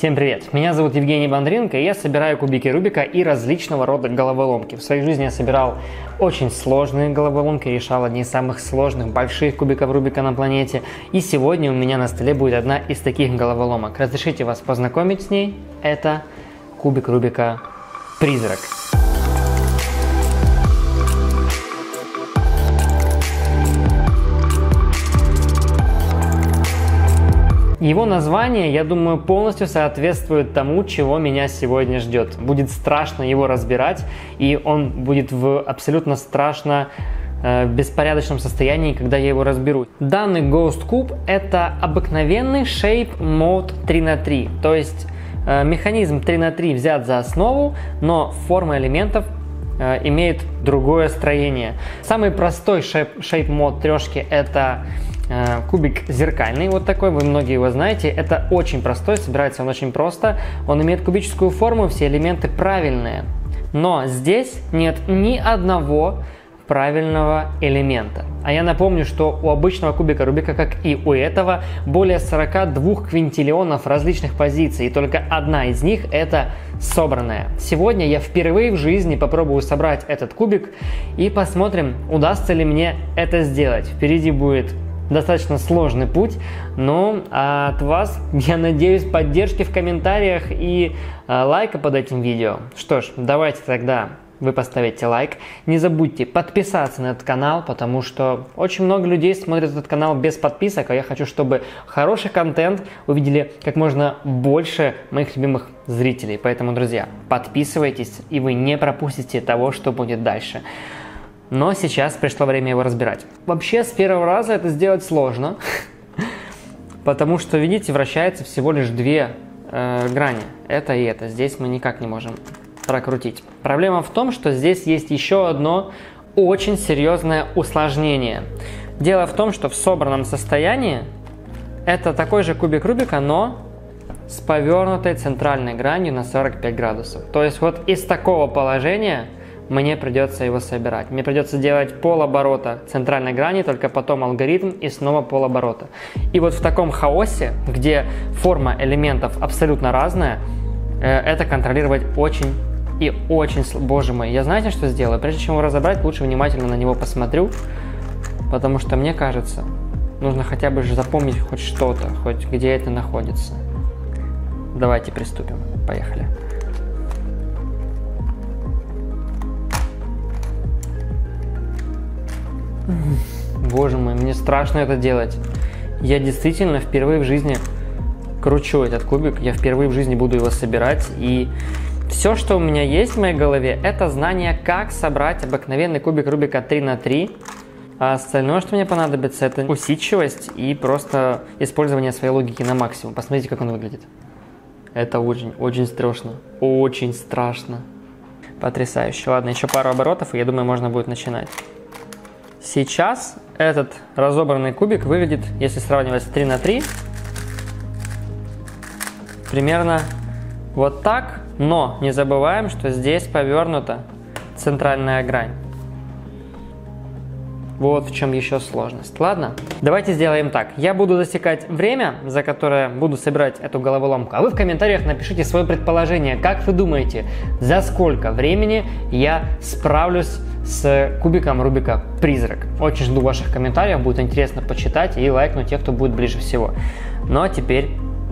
Всем привет! Меня зовут Евгений Бондаренко, и я собираю кубики Рубика и различного рода головоломки. В своей жизни я собирал очень сложные головоломки, решал одни из самых сложных, больших кубиков Рубика на планете. И сегодня у меня на столе будет одна из таких головоломок. Разрешите вас познакомить с ней? Это кубик Рубика «Призрак». Его название, я думаю, полностью соответствует тому, чего меня сегодня ждет. Будет страшно его разбирать, и он будет в абсолютно страшно беспорядочном состоянии, когда я его разберу. Данный Ghost Cube — это обыкновенный Shape Mode 3×3, то есть механизм 3×3 взят за основу, но форма элементов имеет другое строение. Самый простой Shape Mode трешки — это кубик зеркальный, вот такой, вы многие его знаете. Это очень простой, собирается он очень просто. Он имеет кубическую форму, все элементы правильные. Но здесь нет ни одного правильного элемента. А я напомню, что у обычного кубика Рубика, как и у этого, более 42 квинтиллионов различных позиций, и только одна из них — это собранная. Сегодня я впервые в жизни попробую собрать этот кубик и посмотрим, удастся ли мне это сделать. Впереди будет достаточно сложный путь, но от вас, я надеюсь, поддержки в комментариях и лайка под этим видео. Что ж, давайте тогда вы поставите лайк. Не забудьте подписаться на этот канал, потому что очень много людей смотрят этот канал без подписок, а я хочу, чтобы хороший контент увидели как можно больше моих любимых зрителей. Поэтому, друзья, подписывайтесь, и вы не пропустите того, что будет дальше. Но сейчас пришло время его разбирать. Вообще, с первого раза это сделать сложно, потому что, видите, вращается всего лишь две грани. Это и это. Здесь мы никак не можем прокрутить. Проблема в том, что здесь есть еще одно очень серьезное усложнение. Дело в том, что в собранном состоянии это такой же кубик Рубика, но с повернутой центральной гранью на 45 градусов. То есть вот из такого положения мне придется его собирать. Мне придется делать полоборота центральной грани, только потом алгоритм и снова полоборота. И вот в таком хаосе, где форма элементов абсолютно разная, это контролировать очень и очень... Боже мой, я знаете, что сделаю? Прежде чем его разобрать, лучше внимательно на него посмотрю, потому что мне кажется, нужно хотя бы запомнить хоть что-то, хоть где это находится. Давайте приступим. Поехали. Боже мой, мне страшно это делать. Я действительно впервые в жизни кручу этот кубик, я впервые в жизни буду его собирать, и все, что у меня есть в моей голове, это знание, как собрать обыкновенный кубик Рубика 3×3, а остальное, что мне понадобится, это усидчивость и просто использование своей логики на максимум. Посмотрите, как он выглядит. Это очень страшно, очень страшно. Потрясающе. Ладно, еще пару оборотов, и я думаю, можно будет начинать. Сейчас этот разобранный кубик выглядит, если сравнивать с 3×3, примерно вот так, но не забываем, что здесь повернута центральная грань. Вот в чем еще сложность. Ладно, давайте сделаем так. Я буду засекать время, за которое буду собирать эту головоломку, а вы в комментариях напишите свое предположение. Как вы думаете, за сколько времени я справлюсь с кубиком Рубика «Призрак»? Очень жду ваших комментариев, будет интересно почитать и лайкнуть тех, кто будет ближе всего. Ну а теперь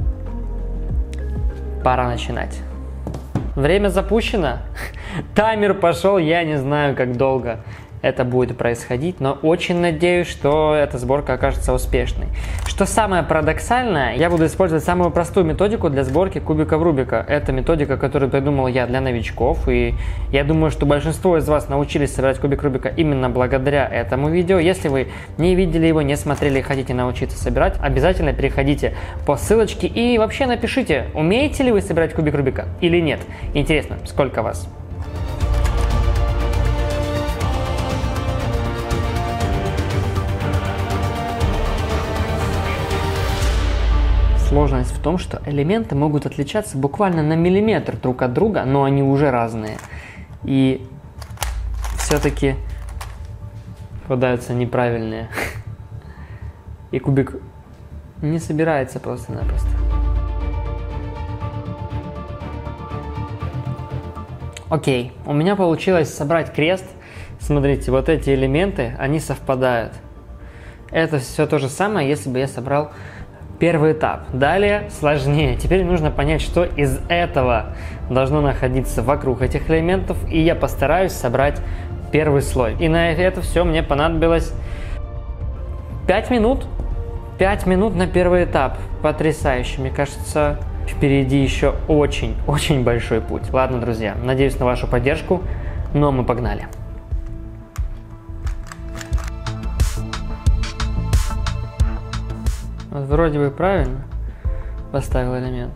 пора начинать. Время запущено, таймер пошел, я не знаю, как долго это будет происходить, но очень надеюсь, что эта сборка окажется успешной. Что самое парадоксальное, я буду использовать самую простую методику для сборки кубиков Рубика. Это методика, которую придумал я для новичков, и я думаю, что большинство из вас научились собирать кубик Рубика именно благодаря этому видео. Если вы не видели его, не смотрели и хотите научиться собирать, обязательно переходите по ссылочке и вообще напишите, умеете ли вы собирать кубик Рубика или нет. Интересно, сколько вас? Сложность в том, что элементы могут отличаться буквально на миллиметр друг от друга, но они уже разные. И все-таки попадаются неправильные. И кубик не собирается просто-напросто. Окей, у меня получилось собрать крест. Смотрите, вот эти элементы, они совпадают. Это все то же самое, если бы я собрал первый этап. Далее сложнее. Теперь нужно понять, что из этого должно находиться вокруг этих элементов, и я постараюсь собрать первый слой. И на это все мне понадобилось 5 минут. 5 минут на первый этап. Потрясающе. Мне кажется, впереди еще очень большой путь. Ладно, друзья, надеюсь на вашу поддержку, но мы погнали. Вот вроде бы правильно поставил элемент,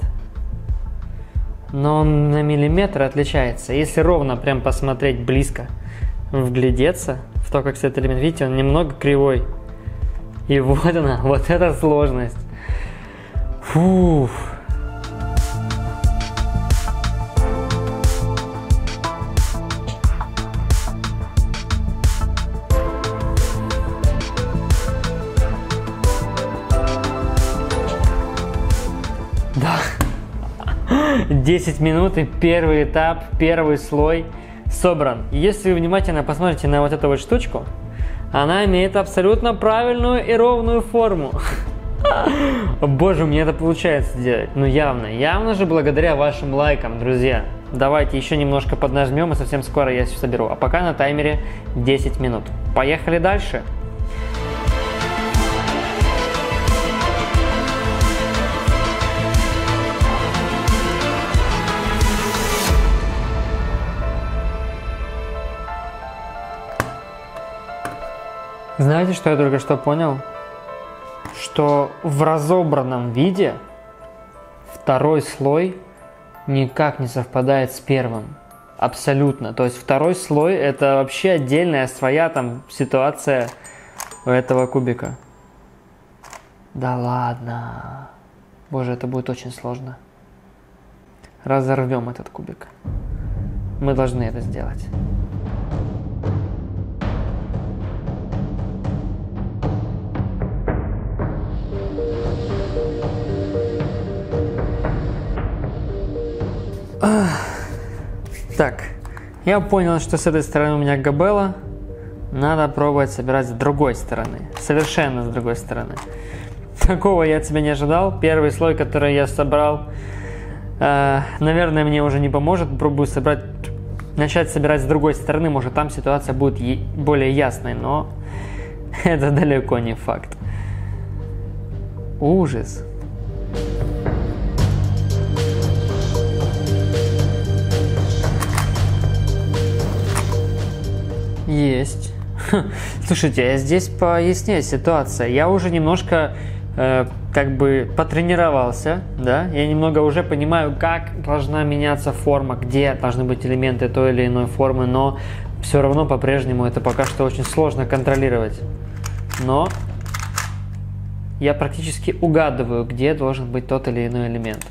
но он на миллиметр отличается. Если ровно прям посмотреть близко, вглядеться в то, как этот элемент, видите, он немного кривой. И вот она, вот эта сложность. Фух. Да. 10 минут и первый этап, первый слой собран. Если вы внимательно посмотрите на вот эту вот штучку, она имеет абсолютно правильную и ровную форму. Боже, у меня это получается делать. Ну явно же благодаря вашим лайкам, друзья. Давайте еще немножко поднажмем, и совсем скоро я все соберу. А пока на таймере 10 минут. Поехали дальше. Знаете, что я только что понял? Что в разобранном виде второй слой никак не совпадает с первым. Абсолютно. То есть второй слой это вообще отдельная своя там ситуация у этого кубика. Да ладно. Боже, это будет очень сложно. Разорвем этот кубик. Мы должны это сделать. Так, я понял, что с этой стороны у меня габела. Надо пробовать собирать с другой стороны. Совершенно с другой стороны. Такого я от себя не ожидал. Первый слой, который я собрал, наверное, мне уже не поможет. Пробую начать собирать с другой стороны. Может, там ситуация будет более ясной, но это далеко не факт. Ужас. Есть. Слушайте, здесь пояснее ситуация. Я уже немножко как бы потренировался, да? Я немного уже понимаю, как должна меняться форма, где должны быть элементы той или иной формы, но все равно по-прежнему это пока что очень сложно контролировать. Но я практически угадываю, где должен быть тот или иной элемент.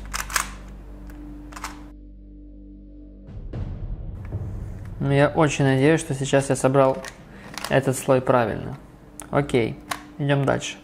Но я очень надеюсь, что сейчас я собрал этот слой правильно. Окей, идем дальше.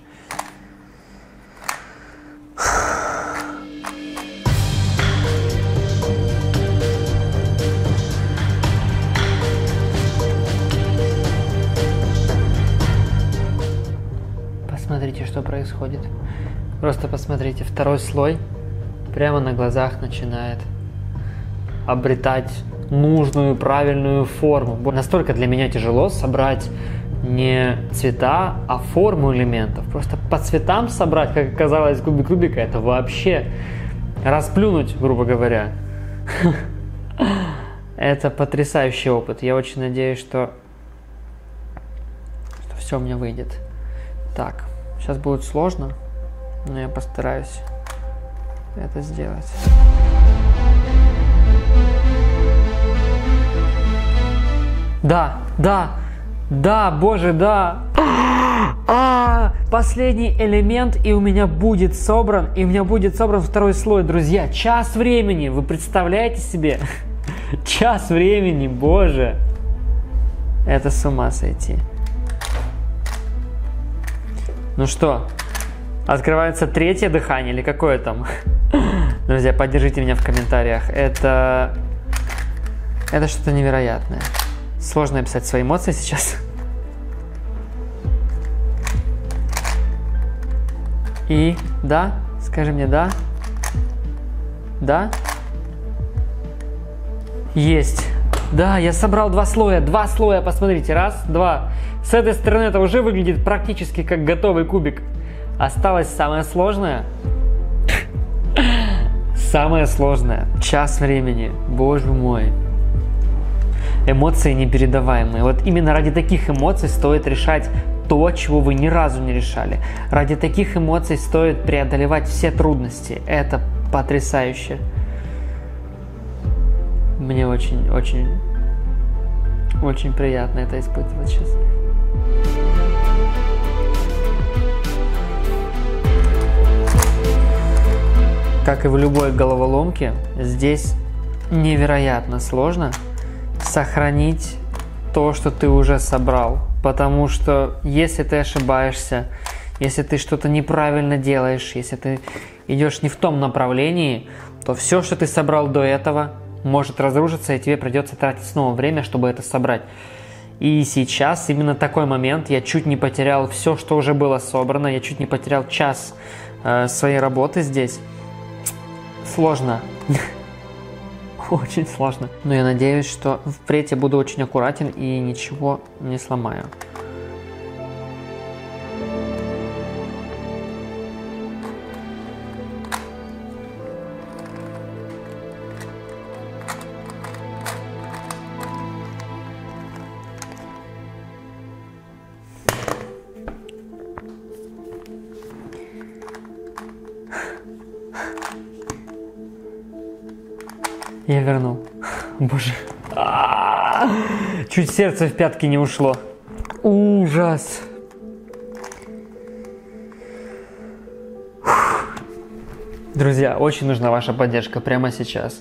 Посмотрите, что происходит. Просто посмотрите, второй слой прямо на глазах начинает обретать нужную, правильную форму. Настолько для меня тяжело собрать не цвета, а форму элементов. Просто по цветам собрать, как оказалось, кубик Рубика, это вообще расплюнуть, грубо говоря. Это потрясающий опыт. Я очень надеюсь, что все у меня выйдет. Так, сейчас будет сложно, но я постараюсь это сделать. Да, боже, да. Последний элемент, и у меня будет собран второй слой, друзья. Час времени, вы представляете себе? Час времени, боже. Это с ума сойти. Ну что, открывается третье дыхание или какое там? Друзья, поддержите меня в комментариях. Это Это что-то невероятное. Сложно описать свои эмоции сейчас. И да, скажи мне да. Да? Есть. Да, я собрал 2 слоя. 2 слоя, посмотрите. Раз, два. С этой стороны это уже выглядит практически как готовый кубик. Осталось самое сложное. Самое сложное. Час времени. Боже мой. Эмоции непередаваемые. Вот именно ради таких эмоций стоит решать то, чего вы ни разу не решали. Ради таких эмоций стоит преодолевать все трудности. Это потрясающе. Мне очень приятно это испытывать сейчас. Как и в любой головоломке, здесь невероятно сложно сохранить то, что ты уже собрал. Потому что если ты ошибаешься, если ты что-то неправильно делаешь, если ты идешь не в том направлении, то все, что ты собрал до этого, может разрушиться, и тебе придется тратить снова время, чтобы это собрать. И сейчас именно такой момент. Я чуть не потерял все, что уже было собрано. Я чуть не потерял час своей работы здесь. Сложно. Очень сложно. Но я надеюсь, что впредь я буду очень аккуратен и ничего не сломаю. Я вернул. Боже. Чуть сердце в пятки не ушло. Ужас. Друзья, очень нужна ваша поддержка прямо сейчас.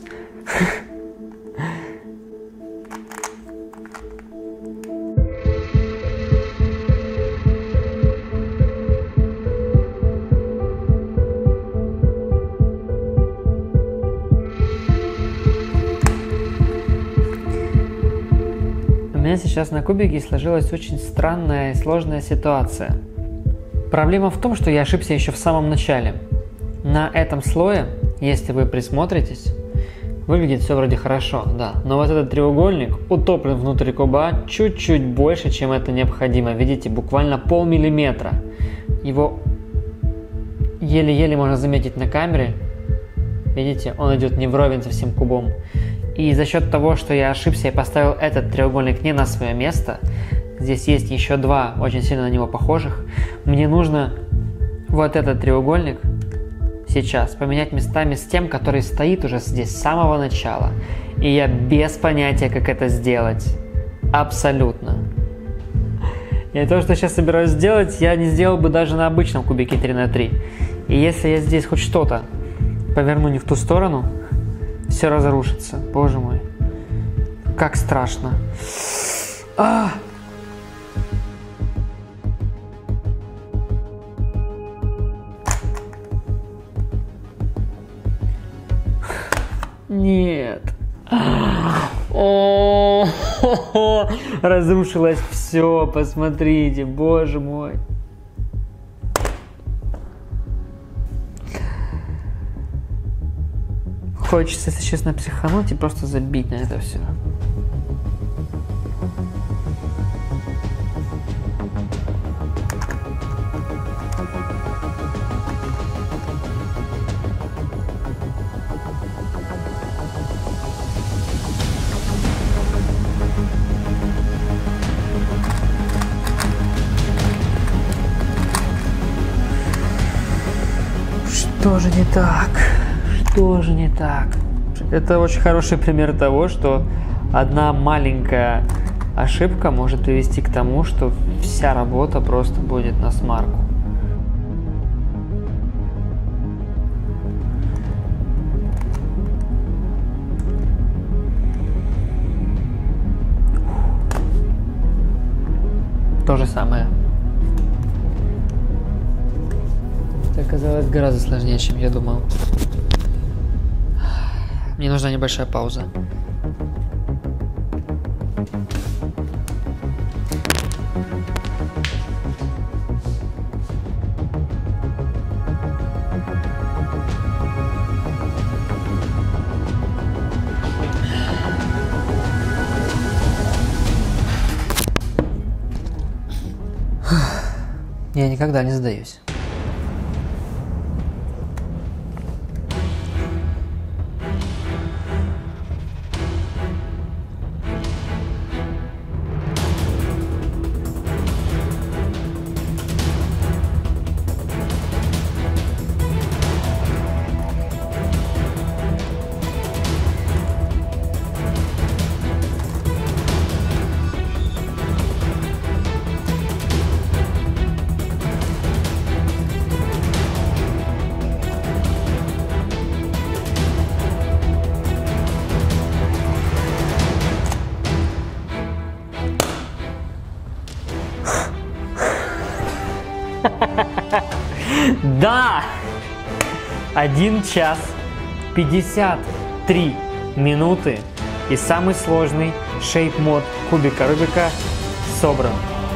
У меня сейчас на кубике сложилась очень странная и сложная ситуация. Проблема в том, что я ошибся еще в самом начале. На этом слое, если вы присмотритесь, выглядит все вроде хорошо, да. Но вот этот треугольник утоплен внутрь куба чуть-чуть больше, чем это необходимо. Видите, буквально полмиллиметра. Его еле-еле можно заметить на камере. Видите, он идет не вровень со всем кубом. И за счет того, что я ошибся и поставил этот треугольник не на свое место, здесь есть еще 2 очень сильно на него похожих, мне нужно вот этот треугольник сейчас поменять местами с тем, который стоит уже здесь с самого начала. И я без понятия, как это сделать. Абсолютно. И то, что сейчас собираюсь сделать, я не сделал бы даже на обычном кубике 3х3. И если я здесь хоть что-то поверну не в ту сторону, все разрушится. Боже мой. Как страшно. Нет. Разрушилось все. Посмотрите. Боже мой. Хочется, если честно, психануть и просто забить на это все. Что же не так? Что же не так? Это очень хороший пример того, что одна маленькая ошибка может привести к тому, что вся работа просто будет насмарку. То же самое. Это оказалось гораздо сложнее, чем я думал. Мне нужна небольшая пауза. Я никогда не сдаюсь. Да! 1 час 53 минуты и самый сложный шейп-мод кубика Рубика собран.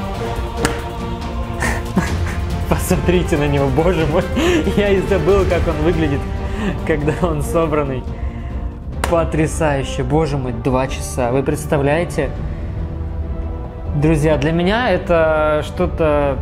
Посмотрите на него, боже мой, я и забыл, как он выглядит, когда он собранный. Потрясающе, боже мой, 2 часа. Вы представляете? Друзья, для меня это что-то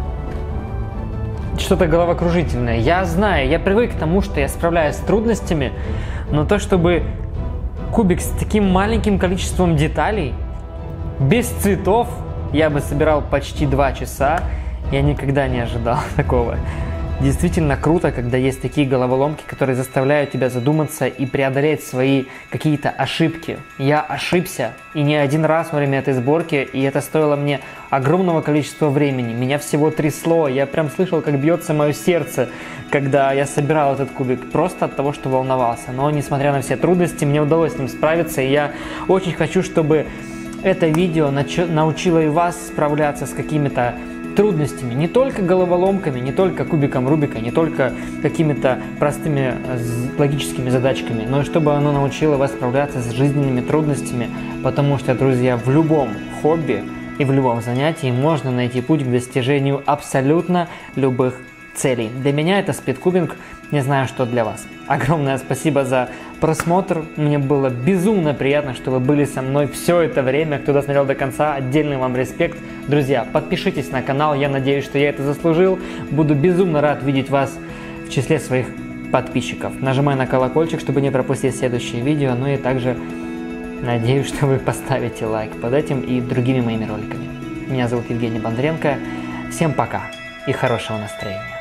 головокружительное. Я знаю, я привык к тому, что я справляюсь с трудностями, но то, чтобы кубик с таким маленьким количеством деталей, без цветов, я бы собирал почти 2 часа, я никогда не ожидал такого. Действительно круто, когда есть такие головоломки, которые заставляют тебя задуматься и преодолеть свои какие-то ошибки. Я ошибся, и не один раз во время этой сборки, и это стоило мне огромного количества времени. Меня всего трясло, я прям слышал, как бьется мое сердце, когда я собирал этот кубик, просто от того, что волновался. Но несмотря на все трудности, мне удалось с ним справиться, и я очень хочу, чтобы это видео научило и вас справляться с какими-то трудностями, не только головоломками, не только кубиком Рубика, не только какими-то простыми логическими задачками, но и чтобы оно научило вас справляться с жизненными трудностями, потому что, друзья, в любом хобби и в любом занятии можно найти путь к достижению абсолютно любых целей. Для меня это спидкубинг, не знаю, что для вас. Огромное спасибо за просмотр, мне было безумно приятно, что вы были со мной все это время, кто досмотрел до конца, отдельный вам респект. Друзья, подпишитесь на канал, я надеюсь, что я это заслужил, буду безумно рад видеть вас в числе своих подписчиков. Нажимай на колокольчик, чтобы не пропустить следующие видео, ну и также надеюсь, что вы поставите лайк под этим и другими моими роликами. Меня зовут Евгений Бондаренко, всем пока и хорошего настроения.